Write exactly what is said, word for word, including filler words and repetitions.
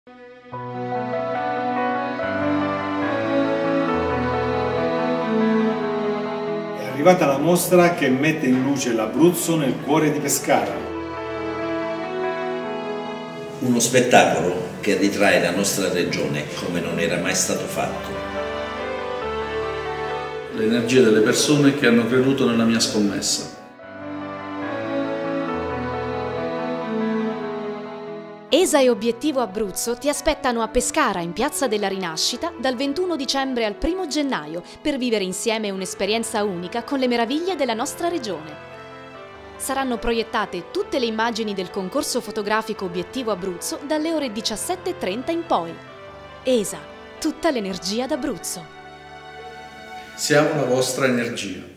È arrivata la mostra che mette in luce l'Abruzzo nel cuore di Pescara. Uno spettacolo che ritrae la nostra regione come non era mai stato fatto. L'energia delle persone che hanno creduto nella mia scommessa. E S A e Obiettivo Abruzzo ti aspettano a Pescara, in Piazza della Rinascita, dal ventuno dicembre al primo gennaio, per vivere insieme un'esperienza unica con le meraviglie della nostra regione. Saranno proiettate tutte le immagini del concorso fotografico Obiettivo Abruzzo dalle ore diciassette e trenta in poi. E S A, tutta l'energia d'Abruzzo. Siamo la vostra energia.